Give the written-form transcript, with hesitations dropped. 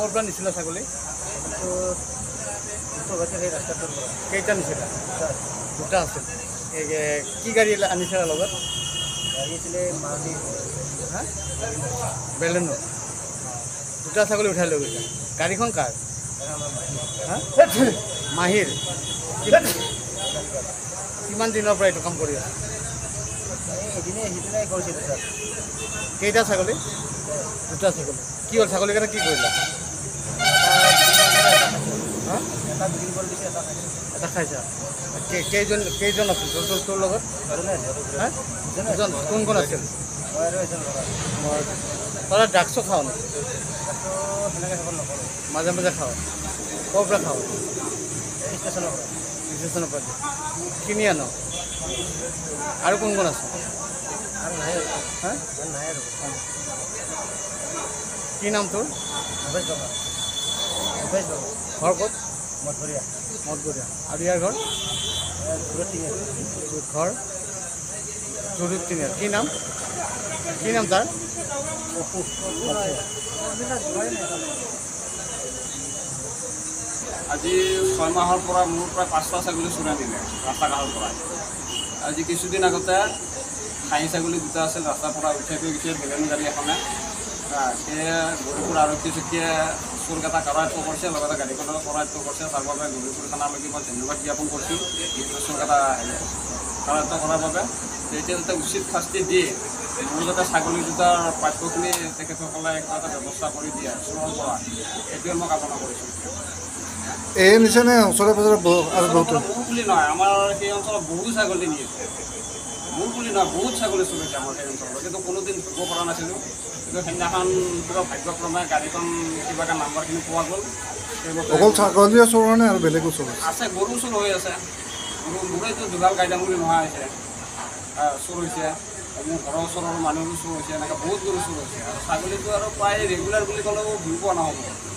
পৰা নিছিলা ছাগলী? কেইটা নিছিলা? দুটা আছিল। কি গাড়ী আনিছিলা লগত? গাড়ী আছিলে মাৰুতি। হা? বেলেনো। দুটা ছাগলী উঠাই লৈ গৈছা। গাড়ীখন কাৰ? হা? মাহিৰ। কিমান দিনৰ পৰা এইটো কাম কৰি আছে? সিদিনাই কৰিছিলোঁ ছাৰ। কেইটা ছাগলী? দুটা ছাগলী। কি হ'ল ছাগলীকেইটা কি কৰিলা? হা? এটা বিক্ৰী কৰি দিছে, এটা খাইছে। এটা খাইছা? কেইজন আছিল তোৰ লগত? হা? দুজন। কোন কোন আছিল? মই আৰু এজন ল'ৰা। তই ড্ৰাগছো খাওঁ নেকি? সেনেকৈ খাব নকৰোঁ। মাজে মাজে খাওঁ। ক'ৰ পৰা খাওঁ? এই ষ্টেচনৰ পৰা। ষ্টেচনৰ পৰা কিনি আনো। আৰু কোন কোন আছে? আৰু নাই আৰু। হা? নাই আৰু। কি নাম তোৰ? ভৱেশ বাবা। ভৱেশ বাবা। ঘৰ ক'ত? মঠঘৰীয়া। মঠঘৰীয়া। আৰু ইয়াৰ ঘৰ? ঘৰ জুৰুত তিনিআলি। কি নাম? কি নাম তাৰ? আজি 6 মাহৰ পৰা মোৰ প্ৰায় 5টা ছাগলী চুৰাই নিলে ৰাস্তা ঘাটৰ পৰা। আজি কিছুদিন আগতে খাহী ছাগলী দুটা আছিল ৰাস্তাৰ পৰা উঠাই থৈ গৈছে বেলেন গাড়ী এখনে। সেয়ে গৌৰীপুৰ আৰক্ষী চকীয়ে চোৰকেইটা কৰায়ত্ব কৰিছে, লগতে গাড়ীখনৰ কৰায়ত্ব কৰিছে। তাৰ বাবে গৌৰীপুৰ থানালৈকে মই ধন্যবাদ জ্ঞাপন কৰিছোঁ চোৰকেইটা কৰায়ত্ব কৰাৰ বাবে। এতিয়া যাতে উচিত শাস্তি দিয়ে, মোৰ যাতে ছাগলী দুটাৰ প্ৰাপ্যখিনি তেখেতসকলে কিবা এটা ব্যৱস্থা কৰি দিয়ে চোৰৰ পৰা, এইটোৱে মই কামনা কৰিছোঁ। এই নিচিনা ওচৰে পাজৰে আৰু বহুত মোৰ বুলি নহয়, আমাৰ সেই অঞ্চলত বহুত ছাগলী নিয়েছে। মোৰ বুলি নহয়, বহুত ছাগলী চলিছে আমাৰ সেই অঞ্চলত, কিন্তু কোনোদিন ধৰিব পৰা নাছিলোঁ। কিন্তু সেইদিনাখন কিবা ভাগ্যক্ৰমে গাড়ীখন কিবা এটা নাম্বাৰখিনি পোৱা গ'ল। অকল ছাগলীয়ে চোৰ নে আৰু বেলেগো চোৰ আছে? গৰু চোৰ হৈ আছে। মোৰেতো যোগাল কাইদামুৰি নোহোৱা হৈছে, চোৰ হৈছে। মোৰ ঘৰৰ ওচৰৰ মানুহবোৰ চোৰ হৈছে, এনেকৈ বহুত গৰু চোৰ হৈছে। আৰু ছাগলীটো আৰু প্ৰায় ৰেগুলাৰ বুলি ক'লেও ভুল পোৱা নহ'ব।